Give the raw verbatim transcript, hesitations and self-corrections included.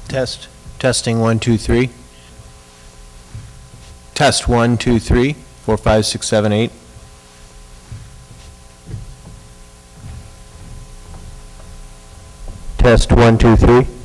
Test, testing one, two, three. Test one, two, three, four, five, six, seven, eight. Test one, two, three.